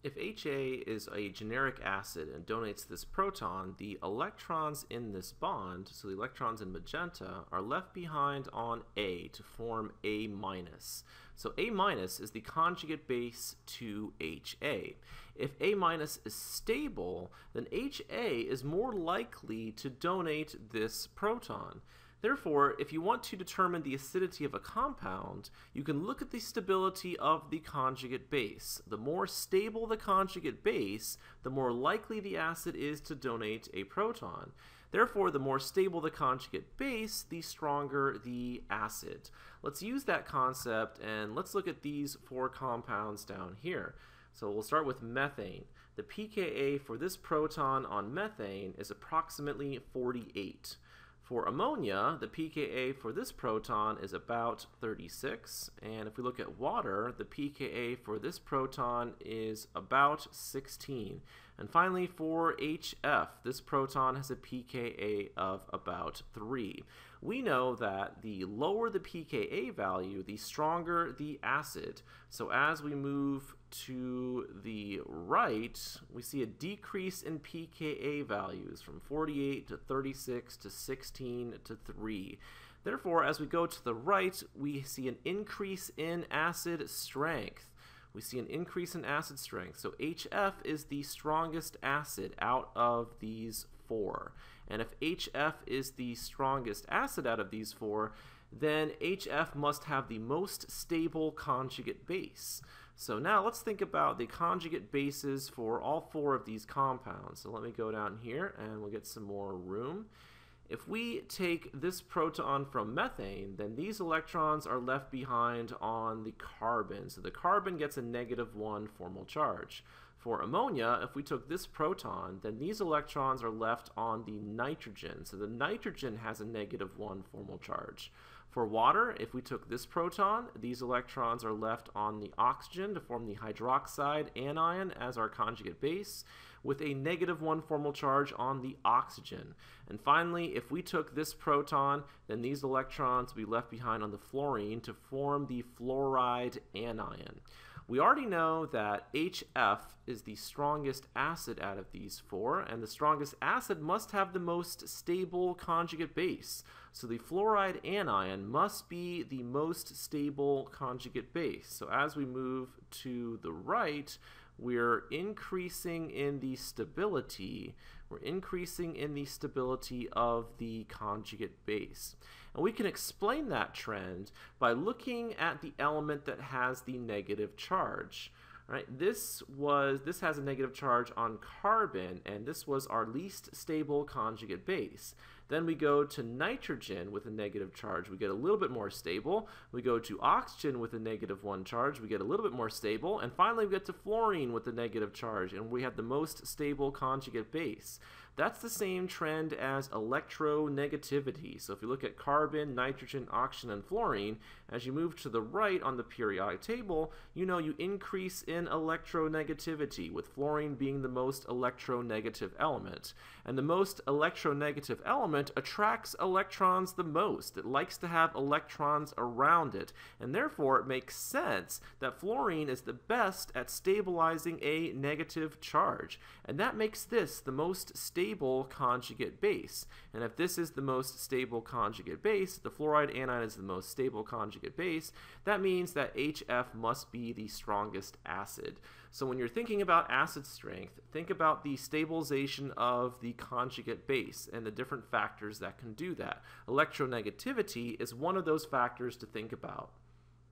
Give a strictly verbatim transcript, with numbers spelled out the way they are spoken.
If H A is a generic acid and donates this proton, the electrons in this bond, so the electrons in magenta, are left behind on A to form A minus. So A minus is the conjugate base to H A. If A minus is stable, then H A is more likely to donate this proton. Therefore, if you want to determine the acidity of a compound, you can look at the stability of the conjugate base. The more stable the conjugate base, the more likely the acid is to donate a proton. Therefore, the more stable the conjugate base, the stronger the acid. Let's use that concept and let's look at these four compounds down here. So we'll start with methane. The pKa for this proton on methane is approximately forty-eight. For ammonia, the pKa for this proton is about thirty-six, and if we look at water, the pKa for this proton is about sixteen. And finally, for H F, this proton has a pKa of about three. We know that the lower the pKa value, the stronger the acid. So as we move to the right, we see a decrease in pKa values from forty-eight to thirty-six to sixteen to three. Therefore, as we go to the right, we see an increase in acid strength. We see an increase in acid strength. So H F is the strongest acid out of these four. And if H F is the strongest acid out of these four, then H F must have the most stable conjugate base. So now let's think about the conjugate bases for all four of these compounds. So let me go down here and we'll get some more room. If we take this proton from methane, then these electrons are left behind on the carbon. So the carbon gets a negative one formal charge. For ammonia, if we took this proton, then these electrons are left on the nitrogen. So the nitrogen has a negative one formal charge. For water, if we took this proton, these electrons are left on the oxygen to form the hydroxide anion as our conjugate base, with a negative one formal charge on the oxygen. And finally, if we took this proton, then these electrons will be left behind on the fluorine to form the fluoride anion. We already know that H F is the strongest acid out of these four, and the strongest acid must have the most stable conjugate base. So the fluoride anion must be the most stable conjugate base. So as we move to the right, we're increasing in the stability. We're increasing in the stability of the conjugate base. And we can explain that trend by looking at the element that has the negative charge. Right? This was this has a negative charge on carbon, and this was our least stable conjugate base. Then we go to nitrogen with a negative charge, we get a little bit more stable. We go to oxygen with a negative one charge, we get a little bit more stable. And finally we get to fluorine with a negative charge, and we have the most stable conjugate base. That's the same trend as electronegativity. So if you look at carbon, nitrogen, oxygen, and fluorine, as you move to the right on the periodic table, you know you increase in electronegativity, with fluorine being the most electronegative element. And the most electronegative element attracts electrons the most. It likes to have electrons around it, and therefore it makes sense that fluorine is the best at stabilizing a negative charge. And that makes this the most stable stable conjugate base. And if this is the most stable conjugate base, the fluoride anion is the most stable conjugate base, that means that H F must be the strongest acid. So when you're thinking about acid strength, think about the stabilization of the conjugate base and the different factors that can do that. Electronegativity is one of those factors to think about.